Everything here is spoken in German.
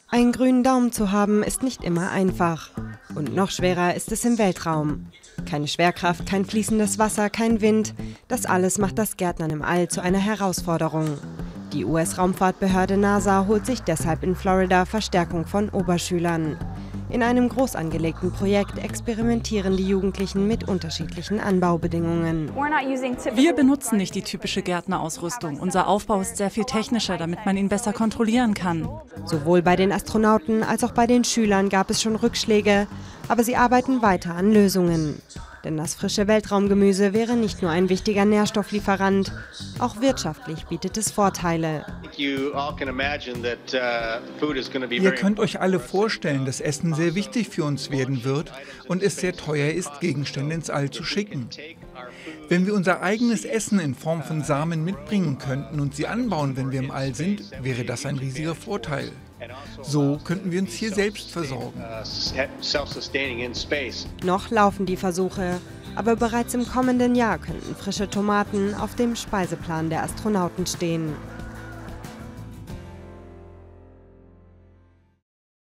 Einen grünen Daumen zu haben, ist nicht immer einfach. Und noch schwerer ist es im Weltraum. Keine Schwerkraft, kein fließendes Wasser, kein Wind. Das alles macht das Gärtnern im All zu einer Herausforderung. Die US-Raumfahrtbehörde NASA holt sich deshalb in Florida Verstärkung von Oberschülern. In einem groß angelegten Projekt experimentieren die Jugendlichen mit unterschiedlichen Anbaubedingungen. Wir benutzen nicht die typische Gärtnerausrüstung. Unser Aufbau ist sehr viel technischer, damit man ihn besser kontrollieren kann. Sowohl bei den Astronauten als auch bei den Schülern gab es schon Rückschläge, aber sie arbeiten weiter an Lösungen. Denn das frische Weltraumgemüse wäre nicht nur ein wichtiger Nährstofflieferant, auch wirtschaftlich bietet es Vorteile. Ihr könnt euch alle vorstellen, dass Essen sehr wichtig für uns werden wird und es sehr teuer ist, Gegenstände ins All zu schicken. Wenn wir unser eigenes Essen in Form von Samen mitbringen könnten und sie anbauen, wenn wir im All sind, wäre das ein riesiger Vorteil. So könnten wir uns hier selbst versorgen. Noch laufen die Versuche, aber bereits im kommenden Jahr könnten frische Tomaten auf dem Speiseplan der Astronauten stehen.